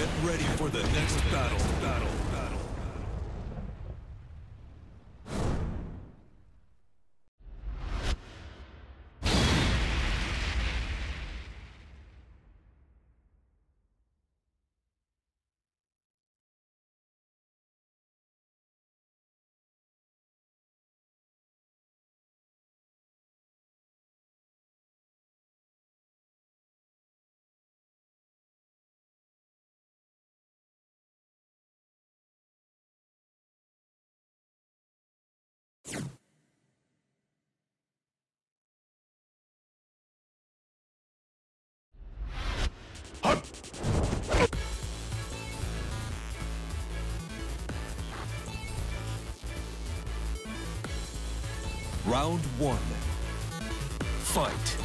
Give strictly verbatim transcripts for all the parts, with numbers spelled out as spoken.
Get ready for the next battle. Battle. Battle. Round one. Fight.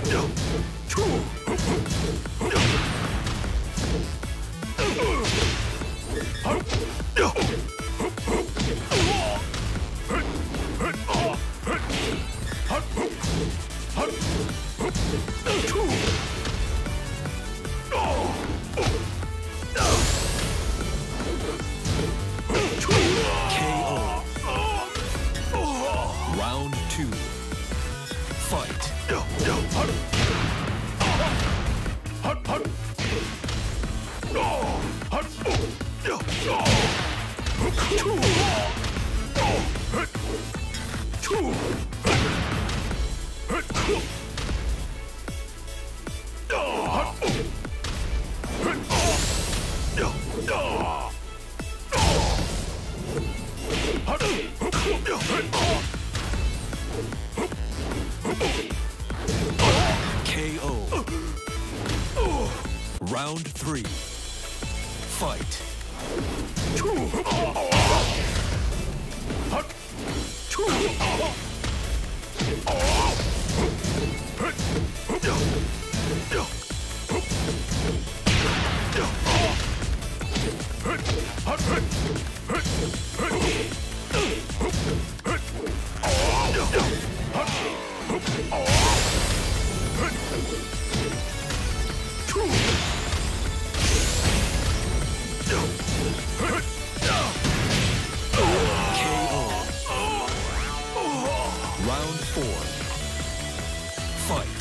K O. Round three. Fight. Round four. Fight.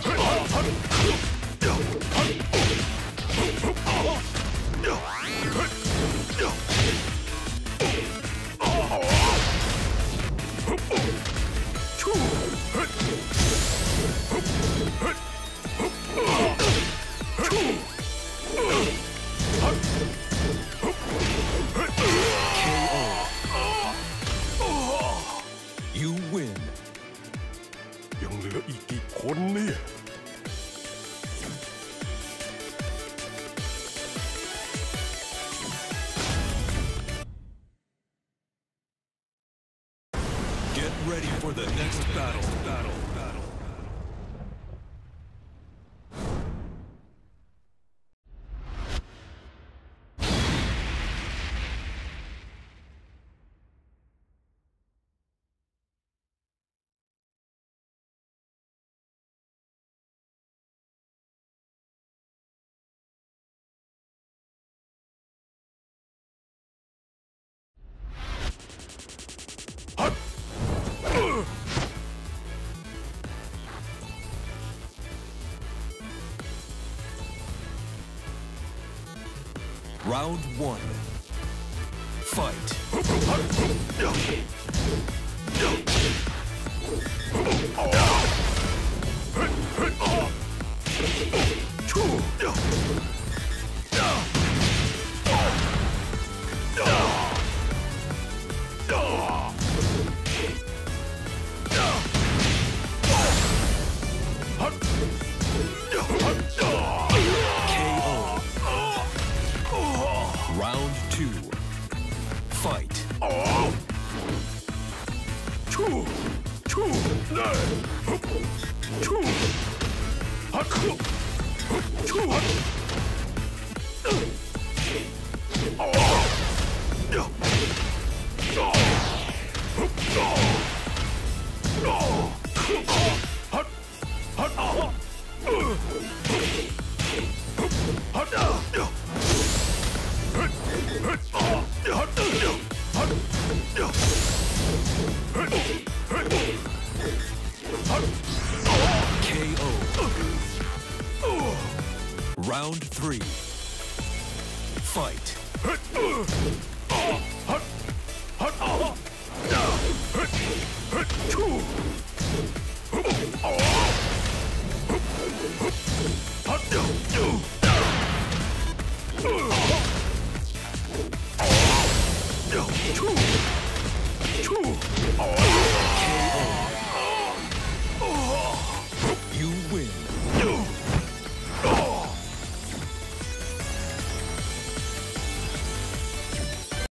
You win. ยังเหลืออีกกี่คนเนี่ย Get ready for the next battle. Battle. Battle. Round one. Fight. Round two. Fight. Round three. Fight. Oh!